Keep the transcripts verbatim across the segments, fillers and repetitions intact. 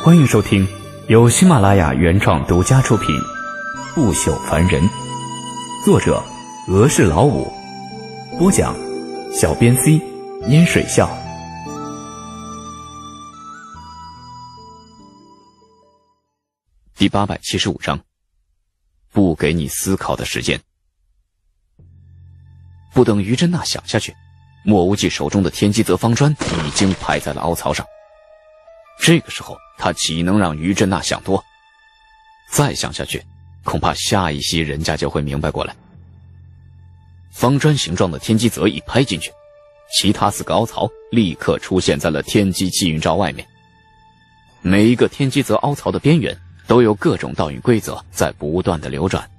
欢迎收听由喜马拉雅原创独家出品《不朽凡人》，作者俄氏老五，播讲小编 C 烟水笑。 第八百七十五章，不给你思考的时间。不等于真娜想下去，莫无忌手中的天机泽方砖已经拍在了凹槽上。这个时候他岂能让于真娜想多？再想下去，恐怕下一息人家就会明白过来。方砖形状的天机泽一拍进去，其他四个凹槽立刻出现在了天机气运罩外面。每一个天机泽凹槽的边缘都有各种倒运规则在不断的流转。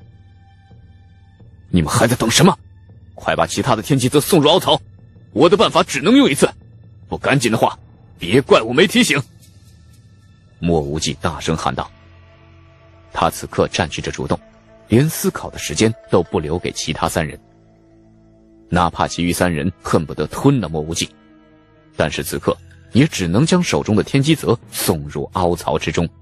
你们还在等什么？快把其他的天机泽送入凹槽，我的办法只能用一次，不赶紧的话别怪我没提醒。莫无忌大声喊道。他此刻占据着主动，连思考的时间都不留给其他三人。哪怕其余三人恨不得吞了莫无忌，但是此刻也只能将手中的天机泽送入凹槽之中。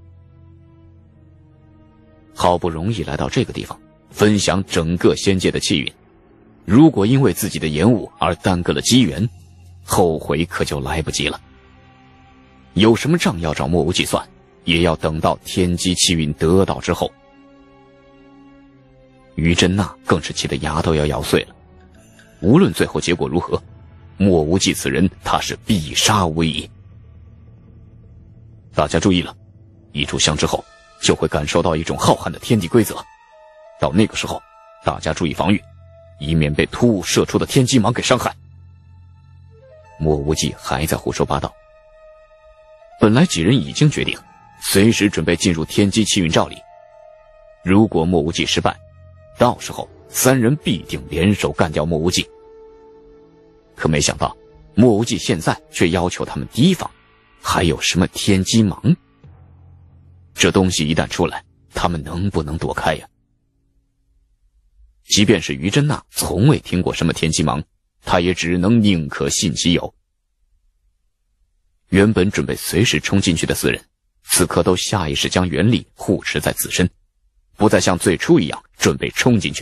好不容易来到这个地方，分享整个仙界的气运，如果因为自己的延误而耽搁了机缘，后悔可就来不及了。有什么账要找莫无忌算，也要等到天机气运得到之后。于真娜更是气得牙都要咬碎了。无论最后结果如何，莫无忌此人他是必杀无疑。大家注意了，一炷香之后就会感受到一种浩瀚的天地规则，到那个时候大家注意防御，以免被突兀射出的天机芒给伤害。莫无忌还在胡说八道。本来几人已经决定随时准备进入天机气运罩里，如果莫无忌失败，到时候三人必定联手干掉莫无忌。可没想到莫无忌现在却要求他们提防，还有什么天机芒？这东西一旦出来，他们能不能躲开呀？即便是于真娜从未听过什么天机芒，她也只能宁可信其有。原本准备随时冲进去的四人，此刻都下意识将原力护持在自身，不再像最初一样准备冲进去。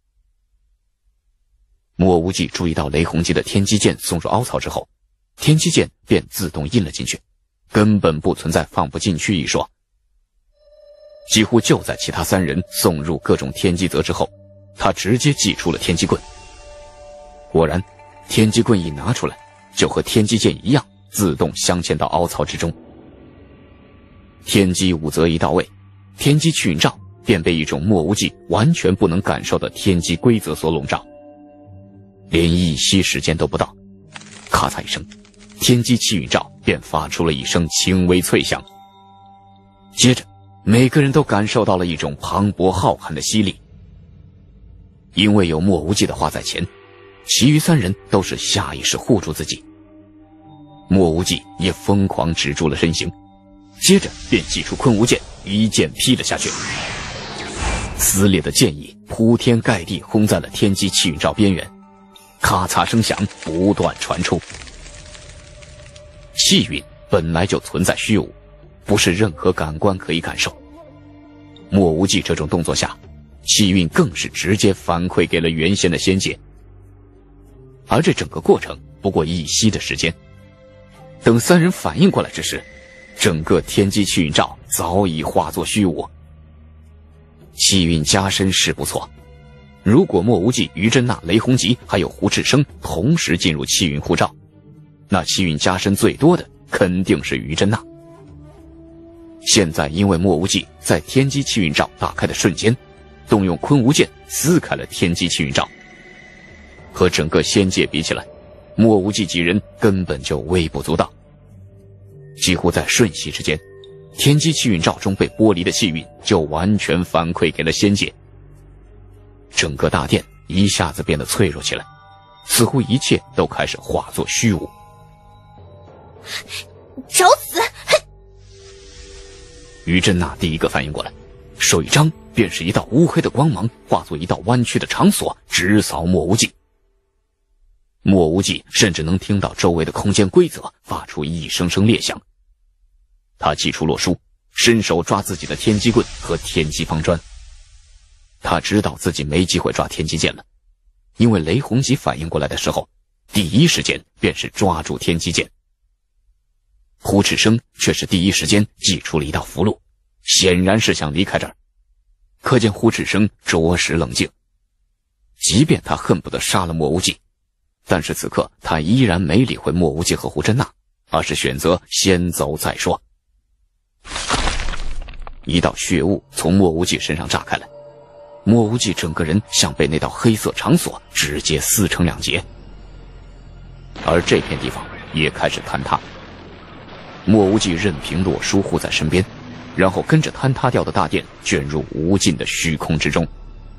莫无忌注意到雷洪基的天机剑送入凹槽之后，天机剑便自动印了进去，根本不存在放不进去一说。几乎就在其他三人送入各种天机泽之后，他直接祭出了天机棍。果然，天机棍一拿出来，就和天机剑一样，自动镶嵌到凹槽之中。天机五则一到位，天机气运罩便被一种莫无忌完全不能感受的天机规则所笼罩。连一息时间都不到，咔嚓一声，天机气运罩便发出了一声轻微脆响。接着每个人都感受到了一种磅礴浩瀚的吸力。因为有莫无忌的话在前，其余三人都是下意识护住自己。莫无忌也疯狂止住了身形，接着便祭出坤无剑，一剑劈了下去。撕裂的剑意铺天盖地轰在了天机气运罩边缘，咔嚓声响不断传出。气运本来就存在虚无，不是任何感官可以感受。莫无忌这种动作下，气运更是直接反馈给了原先的仙界。而这整个过程不过一息的时间，等三人反应过来之时，整个天机气运罩早已化作虚无。气运加深是不错，如果莫无忌、于真娜、雷洪吉还有胡赤生同时进入气运护罩，那气运加深最多的肯定是于真娜。现在因为莫无忌在天机气运罩打开的瞬间动用坤无剑撕开了天机气运罩，和整个仙界比起来，莫无忌几人根本就微不足道。几乎在瞬息之间，天机气运罩中被剥离的气运就完全反馈给了仙界。整个大殿一下子变得脆弱起来，似乎一切都开始化作虚无。 找死！ 于真娜第一个反应过来，手一张，便是一道乌黑的光芒化作一道弯曲的长索，直扫莫无忌。莫无忌甚至能听到周围的空间规则发出一声声裂响。 他祭出洛书，伸手抓自己的天机棍和天机方砖。他知道自己没机会抓天机剑了，因为雷洪吉反应过来的时候，第一时间便是抓住天机剑。胡赤生却是第一时间祭出了一道符箓，显然是想离开这儿。可见胡赤生着实冷静，即便他恨不得杀了莫无忌，但是此刻他依然没理会莫无忌和胡真娜，而是选择先走再说。一道血雾从莫无忌身上炸开来，莫无忌整个人像被那道黑色长锁直接撕成两截，而这片地方也开始坍塌。莫无忌任凭洛书护在身边，然后跟着坍塌掉的大殿卷入无尽的虚空之中。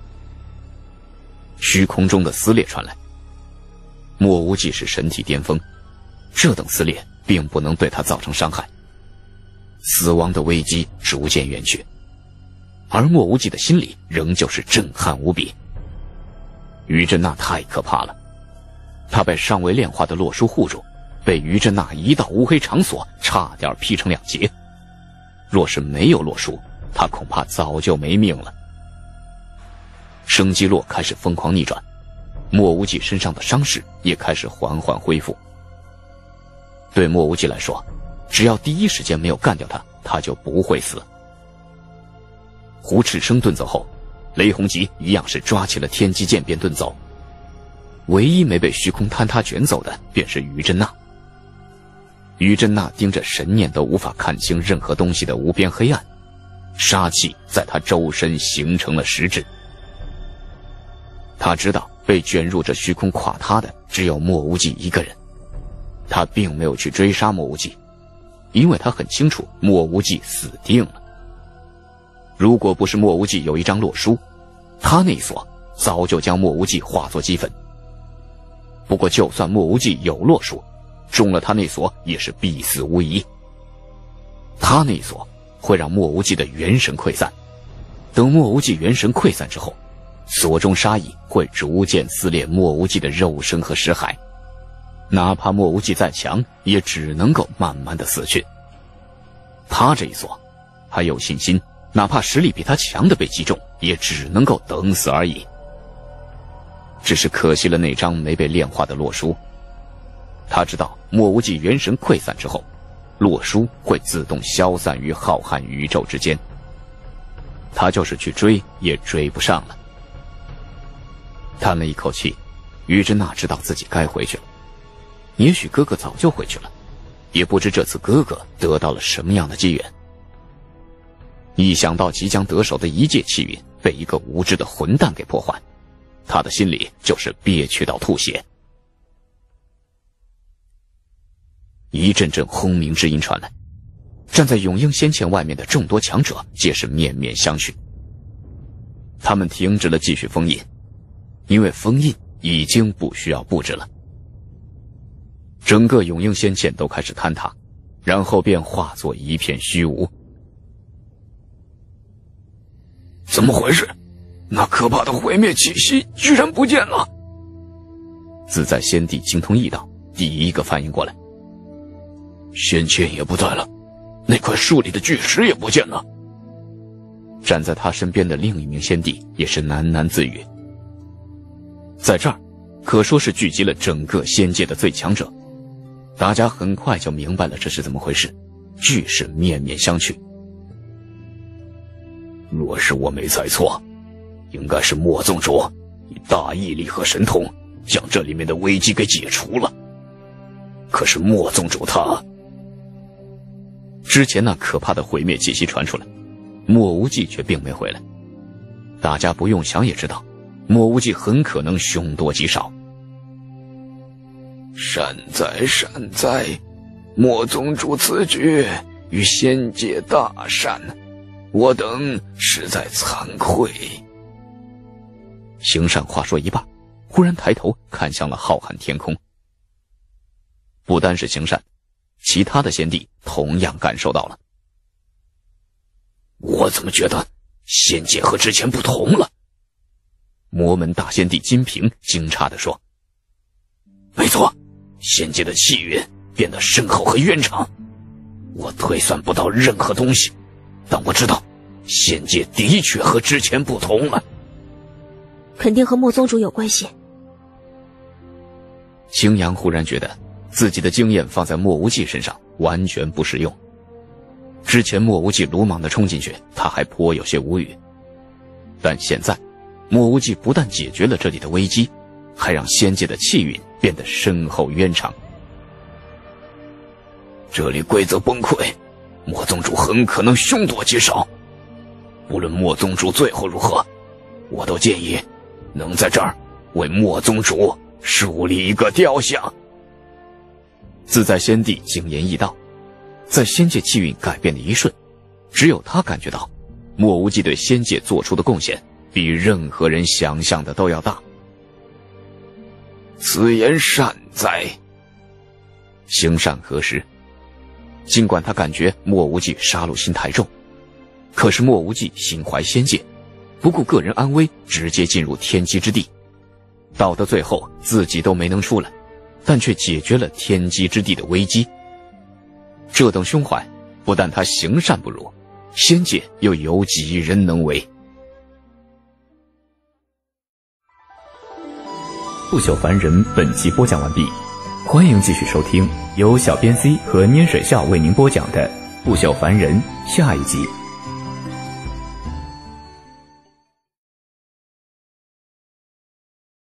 虚空中的撕裂传来，莫无忌是神体巅峰，这等撕裂并不能对他造成伤害。死亡的危机逐渐远去，而莫无忌的心里仍旧是震撼无比。于真娜太可怕了，她被尚未炼化的洛书护住，被于真娜一道乌黑长锁差点劈成两截。若是没有洛书，她恐怕早就没命了。生机洛开始疯狂逆转，莫无忌身上的伤势也开始缓缓恢复。对莫无忌来说，只要第一时间没有干掉他，他就不会死。胡赤生遁走后，雷洪吉一样是抓起了天机剑便遁走。唯一没被虚空坍塌卷走的便是于真娜。于真娜盯着神念都无法看清任何东西的无边黑暗，杀气在她周身形成了实质。他知道被卷入这虚空垮塌的只有莫无忌一个人，他并没有去追杀莫无忌，因为他很清楚莫无忌死定了。如果不是莫无忌有一张洛书，他那一锁早就将莫无忌化作齑粉。不过就算莫无忌有洛书，中了他那锁也是必死无疑。他那一锁会让莫无忌的元神溃散，等莫无忌元神溃散之后，锁中杀意会逐渐撕裂莫无忌的肉身和识海，哪怕莫无忌再强，也只能够慢慢的死去。他这一锁，他有信心，哪怕实力比他强的被击中，也只能够等死而已。只是可惜了那张没被炼化的洛书。他知道莫无忌元神溃散之后，洛书会自动消散于浩瀚宇宙之间，他就是去追也追不上了。叹了一口气，于真娜知道自己该回去了。也许哥哥早就回去了，也不知这次哥哥得到了什么样的机缘。一想到即将得手的一介气运被一个无知的混蛋给破坏，他的心里就是憋屈到吐血。一阵阵轰鸣之音传来，站在永英仙堑外面的众多强者皆是面面相觑。他们停止了继续封印，因为封印已经不需要布置了。整个永英仙堑都开始坍塌，然后便化作一片虚无。 怎么回事？那可怕的毁灭气息居然不见了！ 自在仙帝精通异道，第一个反应过来。 仙堑也不在了，那块树里的巨石也不见了。 站在他身边的另一名仙帝也是喃喃自语。在这儿可说是聚集了整个仙界的最强者，大家很快就明白了这是怎么回事，俱是面面相觑。 若是我没猜错，应该是莫宗主以大毅力和神通将这里面的危机给解除了。可是莫宗主他…… 之前那可怕的毁灭气息传出来，莫无忌却并没回来。大家不用想也知道，莫无忌很可能凶多吉少。 善哉善哉，莫宗主此举与仙界大善，我等实在惭愧。 行善话说一半，忽然抬头看向了浩瀚天空。不单是行善，其他的仙帝同样感受到了。 我怎么觉得仙界和之前不同了？ 魔门大仙帝金平惊诧地说。 没错，仙界的气运变得深厚和渊长。 我推算不到任何东西，但我知道仙界的确和之前不同了。 肯定和莫宗主有关系。 青阳忽然觉得自己的经验放在莫无忌身上完全不适用。之前莫无忌鲁莽地冲进去，他还颇有些无语。但现在，莫无忌不但解决了这里的危机，还让仙界的气运变得深厚渊长。 这里规则崩溃，莫宗主很可能凶多吉少。不论莫宗主最后如何，我都建议能在这儿为莫宗主树立一个雕像。 自在仙帝经言易道，在仙界气运改变的一瞬，只有他感觉到莫无忌对仙界做出的贡献比任何人想象的都要大。 此言善哉。 行善何时？尽管他感觉莫无忌杀戮心太重，可是莫无忌心怀仙界，不顾个人安危，直接进入天机之地，到的最后自己都没能出来，但却解决了天机之地的危机。这等胸怀，不但他行善不辱，仙界又有几人能为？ 不朽凡人本集播讲完毕，欢迎继续收听由小编 C 和捏水笑为您播讲的不朽凡人下一集。